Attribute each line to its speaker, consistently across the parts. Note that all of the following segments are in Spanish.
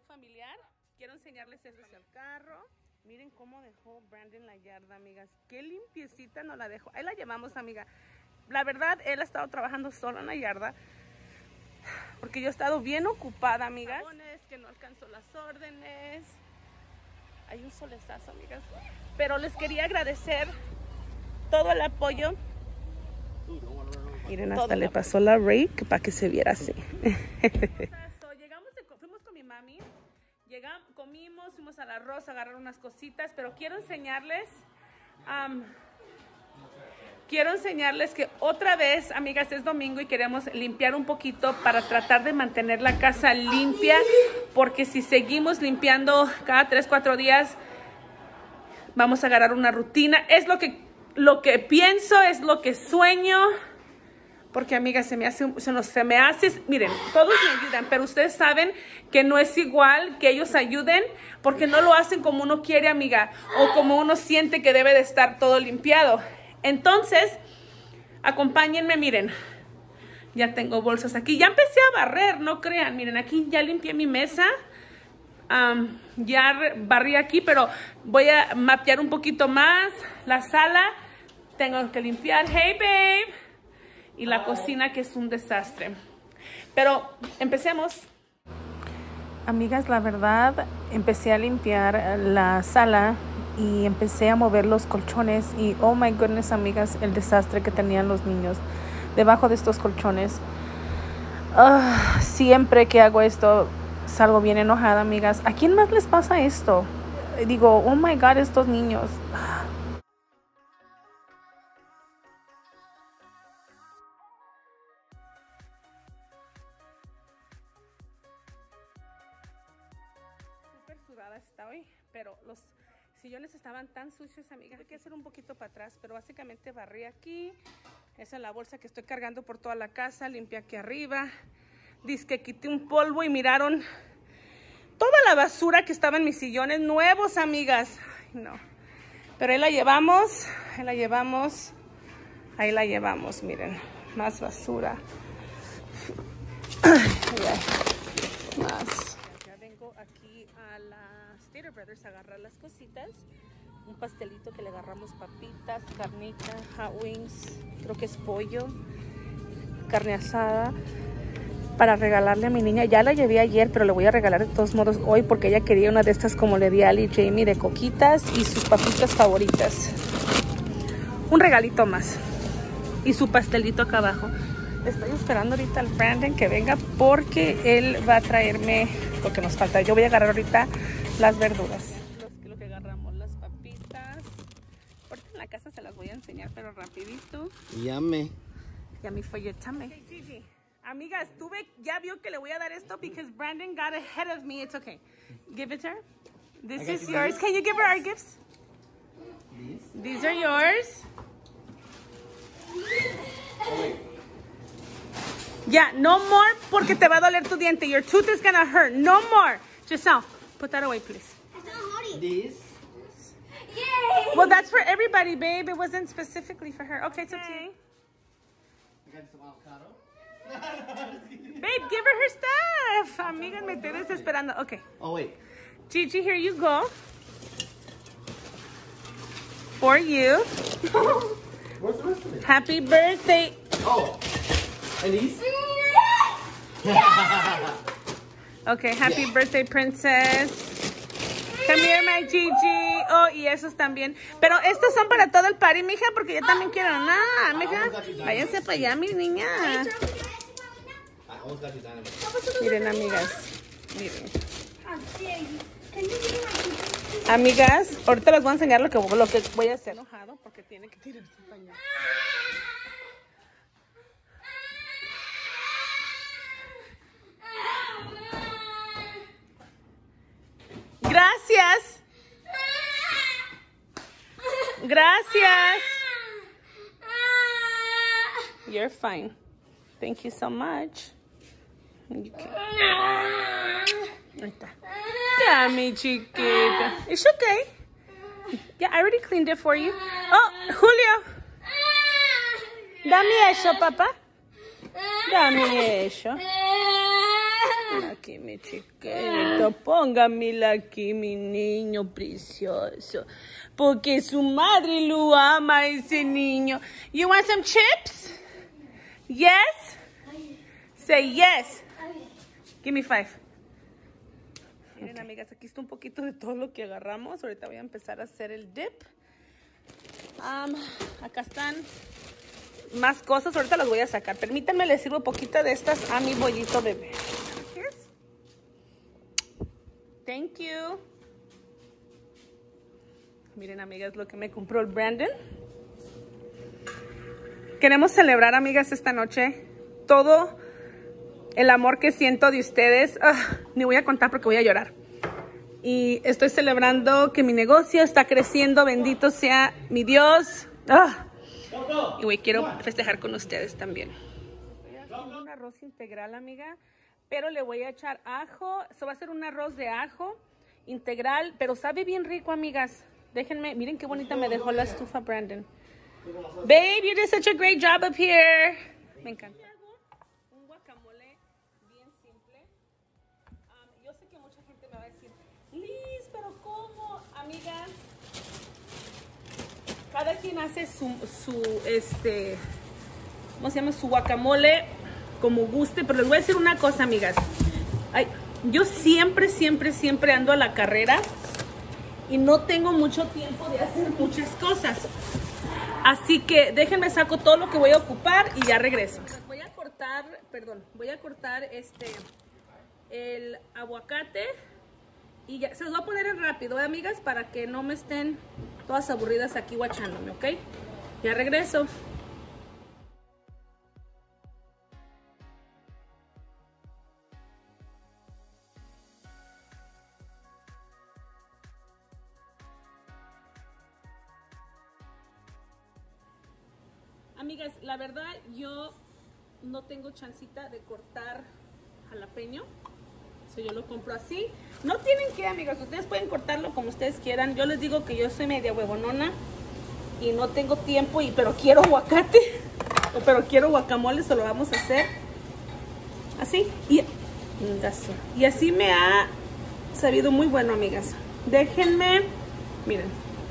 Speaker 1: familiar. Quiero enseñarles esto hacia el carro. Miren cómo dejó Brandon la yarda, amigas. Qué limpiecita nos la dejó. Ahí la llevamos, amiga. La verdad, él ha estado trabajando solo en la yarda porque yo he estado bien ocupada, amigas. Que no alcanzó las órdenes. Hay un solezazo, amigas. Pero les quería agradecer todo el apoyo. Miren, hasta le pasó la rake para que se viera así. Fuimos con mi mami. Comimos, fuimos al arroz a agarrar unas cositas, pero quiero enseñarles que otra vez, amigas, es domingo y queremos limpiar un poquito para tratar de mantener la casa limpia, porque si seguimos limpiando cada 3-4 días, vamos a agarrar una rutina. Es lo que pienso, es lo que sueño. Porque, amigas, se me hace, miren, todos me ayudan, pero ustedes saben que no es igual que ellos ayuden, porque no lo hacen como uno quiere, amiga, o como uno siente que debe de estar todo limpiado. Entonces, acompáñenme, miren, ya tengo bolsas aquí, ya empecé a barrer, no crean, miren, aquí ya limpié mi mesa, ya barrí aquí, pero voy a mapear un poquito más la sala, tengo que limpiar, hey babe, y la cocina, que es un desastre. Pero empecemos. Amigas, la verdad, empecé a limpiar la sala y empecé a mover los colchones y oh my goodness, amigas, el desastre que tenían los niños debajo de estos colchones. Siempre que hago esto salgo bien enojada, amigas. ¿A quién más les pasa esto? Digo, oh my God, estos niños. Sudada está hoy, pero los sillones estaban tan sucios, amigas. Hay que hacer un poquito para atrás, pero básicamente barrí aquí. Esa es la bolsa que estoy cargando por toda la casa. Limpié aquí arriba. Dice que quité un polvo y miraron toda la basura que estaba en mis sillones nuevos, amigas. Ay, no. Pero ahí la llevamos, ahí la llevamos, miren. Más basura. Más. Aquí a la Stater Brothers a agarrar las cositas, un pastelito que le agarramos, papitas, carnita, hot wings, creo que es pollo, carne asada, para regalarle a mi niña. Ya la llevé ayer, pero le voy a regalar de todos modos hoy porque ella quería una de estas como le di a Ali y Jamie, de coquitas y sus papitas favoritas. Un regalito más y su pastelito acá abajo. Estoy esperando ahorita al Brandon que venga porque él va a traerme lo que nos falta. Yo voy a agarrar ahorita las verduras. Lo que agarramos, las papitas. Ahorita en la casa se las voy a enseñar, pero rapidito.
Speaker 2: Yummy.
Speaker 1: Yummy for your tummy. Okay, Gigi. Amigas, ya vio que le voy a dar esto because Brandon got ahead of me. It's okay. Give it to her. This is yours. Can you give her our gifts? These are yours.
Speaker 2: Oh, wait.
Speaker 1: Yeah, no more porque te va a doler tu diente. Your tooth is gonna hurt. No more. Giselle, put that away, please.
Speaker 2: This.
Speaker 3: Yay!
Speaker 1: Well, that's for everybody, babe. It wasn't specifically for her. Okay, it's okay.
Speaker 2: I got some avocado.
Speaker 1: Babe, give her her stuff. Amiga, me estoy desesperando. Okay.
Speaker 2: Oh, wait.
Speaker 1: Gigi, here you go. For you.
Speaker 2: Where's the rest of it?
Speaker 1: Happy birthday.
Speaker 2: Oh. And these?
Speaker 1: Okay, happy birthday, princess. Come here, my Gigi. Oh, y esos también. Pero estos son para todo el party, mija, porque yo también quiero nada, mija. Váyanse para allá, mi niña. Miren, amigas. Miren. Amigas, ahorita les voy a enseñar lo que voy a hacer. Enojado porque tiene que tirar su pañal. Gracias. Gracias. You're fine. Thank you so much. You can... Ahí está. Yeah, mi chiquita. It's okay. Yeah, I already cleaned it for you. Oh, Julio. Dame eso, papá. Dame eso. Ok. aquí, mi chiquito. Póngamela aquí, mi niño precioso. Porque su madre lo ama, ese niño. You want some chips? Yes? Say yes. Give me 5. Miren, okay, amigas, aquí está un poquito de todo lo que agarramos. Ahorita voy a empezar a hacer el dip. Acá están más cosas. Ahorita las voy a sacar. Permítanme, les sirvo poquito de estas a mi bollito bebé. Thank you. Miren, amigas, lo que me compró el Brandon. Queremos celebrar, amigas, esta noche todo el amor que siento de ustedes. Ni voy a contar porque voy a llorar. Y estoy celebrando que mi negocio está creciendo. Bendito sea mi Dios. Y hoy quiero festejar con ustedes también. Estoy haciendo un arroz integral, amiga. Pero le voy a echar ajo. Esto va a ser un arroz de ajo integral. Pero sabe bien rico, amigas. Déjenme. Miren qué bonita me dejó la estufa, Brandon. Babe, you did such a great job up here. Me encanta. Un guacamole bien simple. Yo sé que mucha gente me va a decir, Liz, pero ¿cómo? Amigas, cada quien hace ¿cómo se llama? Su guacamole como guste. Pero les voy a decir una cosa, amigas. Yo siempre ando a la carrera y no tengo mucho tiempo de hacer muchas cosas. Así que déjenme saco todo lo que voy a ocupar y ya regreso. Voy a cortar el aguacate y ya se los voy a poner en rápido, amigas, para que no me estén todas aburridas aquí guachándome, ¿ok? Ya regreso. Amigas, la verdad yo no tengo chancita de cortar jalapeño. Yo lo compro así. No tienen que, amigas, ustedes pueden cortarlo como ustedes quieran. Yo les digo que yo soy media huevonona y no tengo tiempo, pero quiero aguacate. Pero quiero guacamole, eso lo vamos a hacer así. Y así me ha sabido muy bueno, amigas. Déjenme, miren.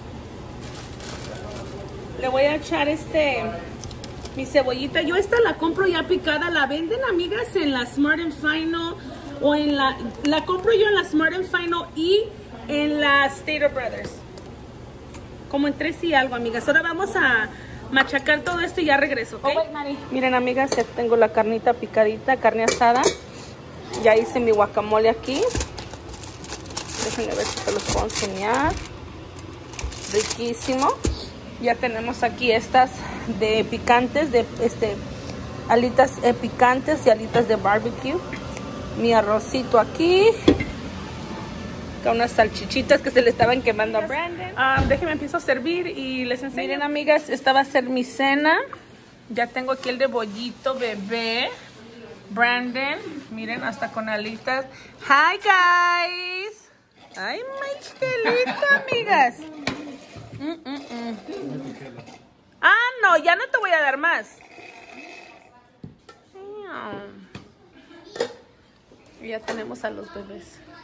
Speaker 1: Le voy a echar mi cebollita. Yo esta la compro ya picada. La venden, amigas, en la Smart & Final. O en la compro yo en la Smart & Final y en la Stater Brothers. Como en 3 y algo, amigas. Ahora vamos a machacar todo esto y ya regreso, ¿ok? Miren, amigas, ya tengo la carnita picadita, carne asada. Ya hice mi guacamole aquí. Déjenme ver si se los puedo enseñar. Riquísimo. Ya tenemos aquí estas de picantes, alitas picantes y alitas de barbecue. Mi arrocito aquí. Con unas salchichitas que se le estaban quemando a Brandon. Déjenme empiezo a servir y les enseño. Miren, amigas, esta va a ser mi cena. Ya tengo aquí el de bollito bebé. Brandon, miren, hasta con alitas. Hi, guys. Ay, my chiquelita, amigas. No, ya no te voy a dar más. Y ya tenemos a los bebés.